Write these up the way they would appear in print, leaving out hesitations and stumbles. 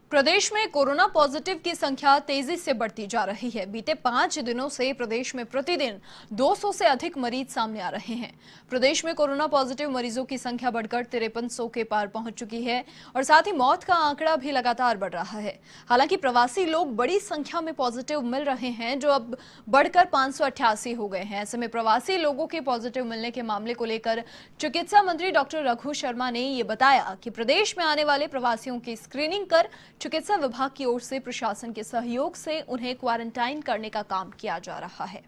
प्रदेश में corona positive की संख्या तेजी से बढ़ती जा रही है। बीते 5 दिनों से प्रदेश में प्रतिदिन 200 से अधिक मरीज सामने आ रहे हैं। प्रदेश में कोरोना पॉजिटिव मरीजों की संख्या बढ़कर 5300 के पार पहुंच चुकी है और साथ ही मौत का आंकड़ा भी लगातार बढ़ रहा है। हालांकि प्रवासी लोग बड़ी संख्या में पॉजिटिव मिल रहे हैं, जो अब बढ़कर 588 हो गए हैं। ऐसे में प्रवासी लोगों के पॉजिटिव मिलने के मामले को लेकर चिकित्सा मंत्री डॉक्टर रघु शर्मा ने ये बताया कि प्रदेश में आने वाले प्रवासियों की स्क्रीनिंग कर चिकित्सा विभाग की ओर से प्रशासन के सहयोग से उन्हें क्वारंटाइन करने का काम किया जा रहा है।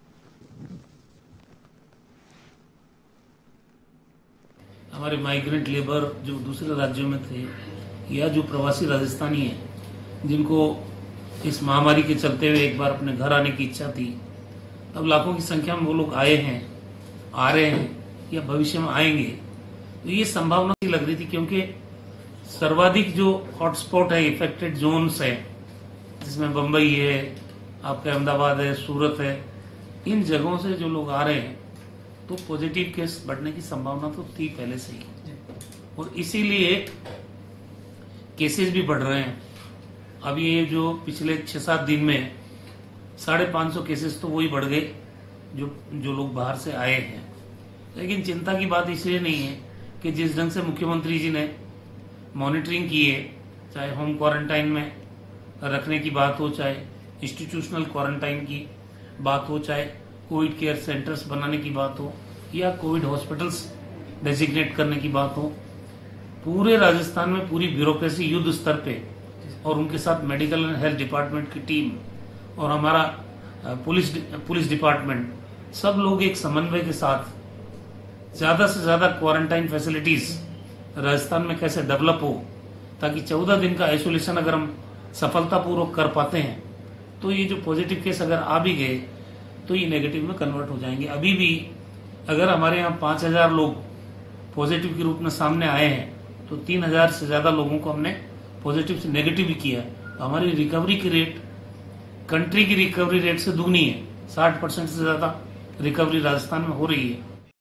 हमारे माइग्रेंट लेबर जो दूसरे राज्यों में थे या जो प्रवासी राजस्थानी हैं, जिनको इस महामारी के चलते हुए एक बार अपने घर आने की इच्छा थी, अब लाखों की संख्या में वो लोग आए हैं, आ रहे हैं या भविष्य में आएंगे। तो ये संभावना सी लग रही थी, क्योंकि सर्वाधिक जो हॉटस्पॉट है, इफेक्टेड जोन्स है, जिसमें बंबई है, आपका अहमदाबाद है, सूरत है, इन जगहों से जो लोग आ रहे हैं, तो पॉजिटिव केस बढ़ने की संभावना तो थी पहले से ही, और इसीलिए केसेस भी बढ़ रहे हैं। अब ये जो पिछले 6-7 दिन में 550 केसेस तो वही बढ़ गए जो लोग बाहर से आए हैं। लेकिन चिंता की बात इसलिए नहीं है कि जिस ढंग से मुख्यमंत्री जी ने मॉनिटरिंग की है, चाहे होम क्वारंटाइन में रखने की बात हो, चाहे इंस्टीट्यूशनल क्वारंटाइन की बात हो, चाहे कोविड केयर सेंटर्स बनाने की बात हो या कोविड हॉस्पिटल्स डेजिग्नेट करने की बात हो, पूरे राजस्थान में पूरी ब्यूरोक्रेसी युद्ध स्तर पे और उनके साथ मेडिकल एंड हेल्थ डिपार्टमेंट की टीम और हमारा पुलिस डिपार्टमेंट, सब लोग एक समन्वय के साथ ज्यादा से ज्यादा क्वारंटाइन फैसिलिटीज राजस्थान में कैसे डेवलप हो, ताकि 14 दिन का आइसोलेशन अगर हम सफलतापूर्वक कर पाते हैं तो ये जो पॉजिटिव केस अगर आ भी गए तो ये नेगेटिव में कन्वर्ट हो जाएंगे। अभी भी अगर हमारे यहाँ 5000 लोग पॉजिटिव के रूप में सामने आए हैं तो 3000 से ज्यादा लोगों को हमने पॉजिटिव से नेगेटिव भी किया है। तो हमारी रिकवरी की रेट कंट्री की रिकवरी रेट से दुगनी है। 60% से ज्यादा रिकवरी राजस्थान में हो रही है।